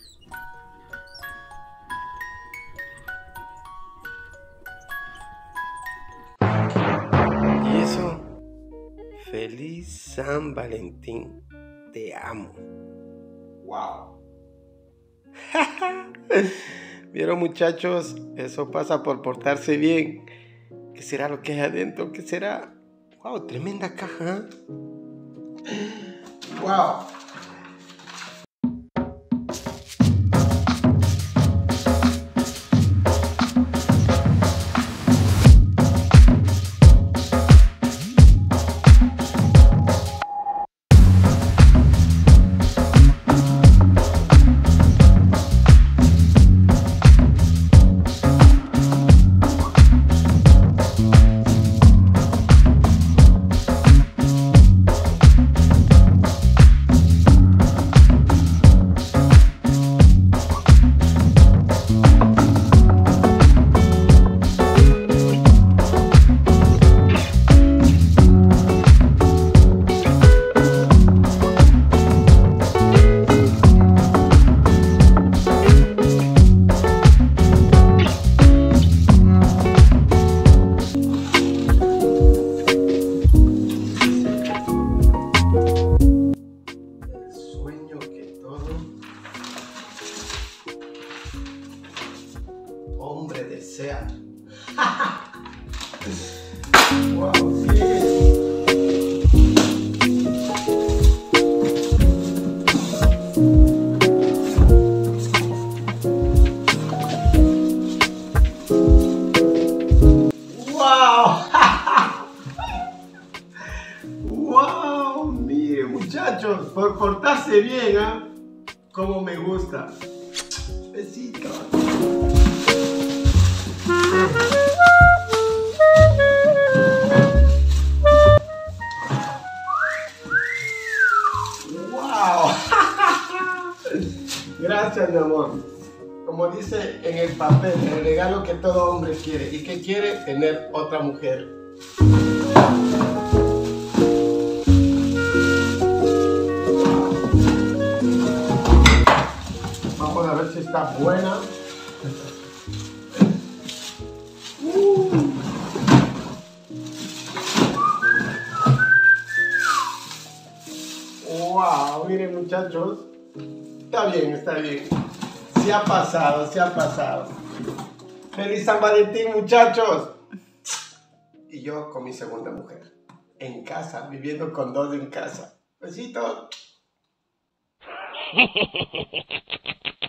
Y eso, feliz San Valentín, te amo. Wow. ¿Vieron, muchachos? Eso pasa por portarse bien. ¿Qué será lo que hay adentro? ¿Qué será? Wow, tremenda caja. Wow. Hombre desea. Wow, wow. Wow, mire, muchachos, por portarse bien, ¿ah? Como me gusta. Besito. ¡Wow! Gracias, mi amor. Como dice en el papel, el regalo que todo hombre quiere. ¿Y qué quiere? Tener otra mujer. Vamos a ver si está buena. Wow, miren, muchachos, está bien, está bien. Se ha pasado, se ha pasado. Feliz San Valentín, muchachos. Y yo con mi segunda mujer, en casa, viviendo con dos en casa. Besitos.